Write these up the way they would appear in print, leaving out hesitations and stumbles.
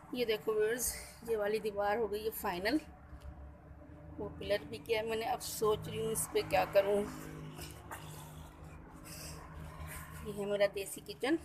ये देखो व्यूअर्स, ये वाली दीवार हो गई है फाइनल। वो पिलर भी किया है मैंने, अब सोच रही हूँ इस पे क्या करूँ। ये है मेरा देसी किचन।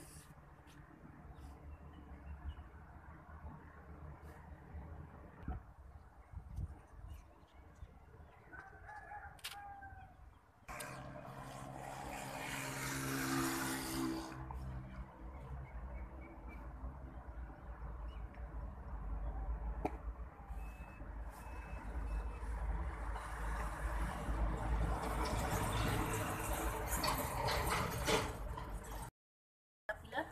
पिलर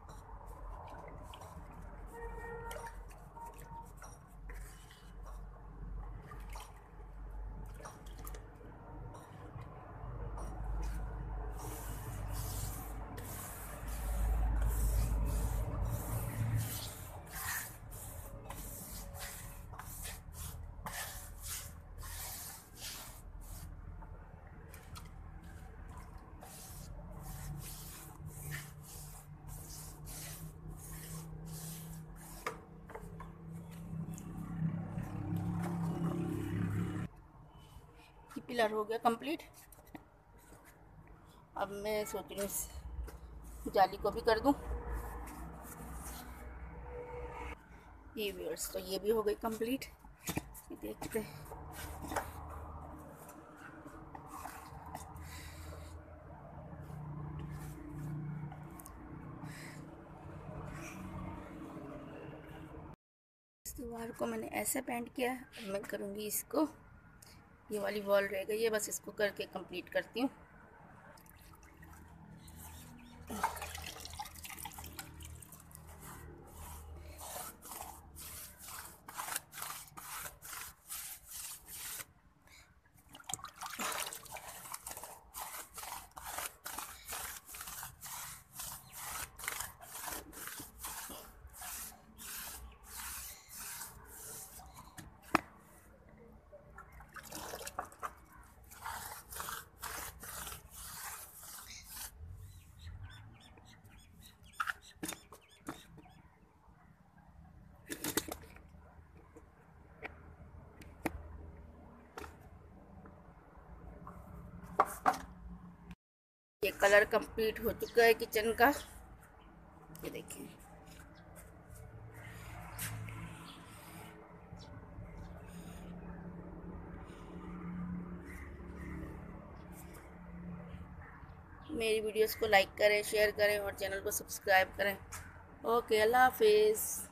ये पिलर हो गया कंप्लीट। अब मैं सोच रही हूँ इस जाली को भी कर दूँ। ये व्यूअर्स, तो ये भी हो गई कंप्लीट। देखते हैं। इस दीवार को मैंने ऐसे पेंट किया है। अब मैं करूँगी इसको, ये वाली वॉल रह गई है, बस इसको करके कंप्लीट करती हूँ। ये कलर कंप्लीट हो चुका है किचन का। ये देखिए, मेरी वीडियोस को लाइक करें, शेयर करें और चैनल को सब्सक्राइब करें। ओके, अल्लाह हाफिज़।